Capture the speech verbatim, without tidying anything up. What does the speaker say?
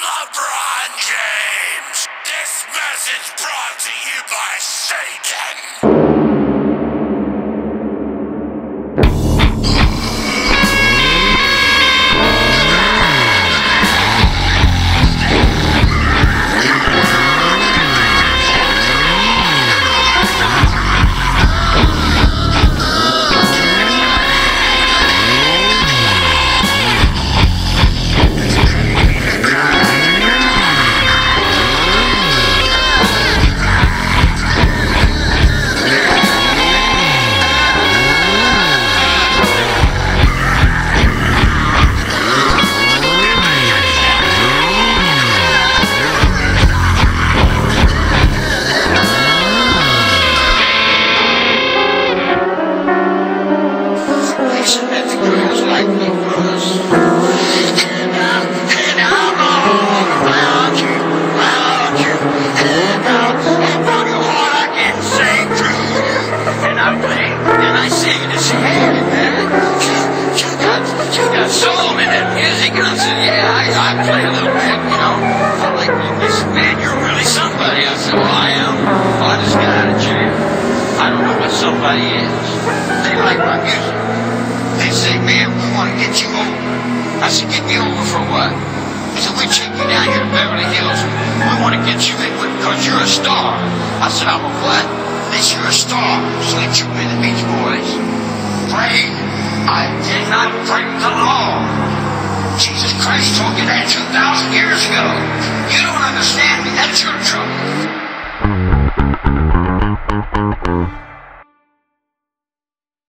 LeBron James. This message brought to you by Satan. Soul in that music, and I said, yeah, I, I play a little bit, you know. I'm like, they said, man, you're really somebody. I said, well, I am. Well, I just got out of jail. I don't know what somebody is. They like my music. They say, man, we want to get you over. I said, get me over for what? He said, we check you down here in Beverly Hills. We want to get you in because you're a star. I said, I'm a what? They said, you're a star. So they took me to the Beach Boys. Prayed. I did not break the law. Jesus Christ told you that two thousand years ago. You don't understand me. That's your trouble.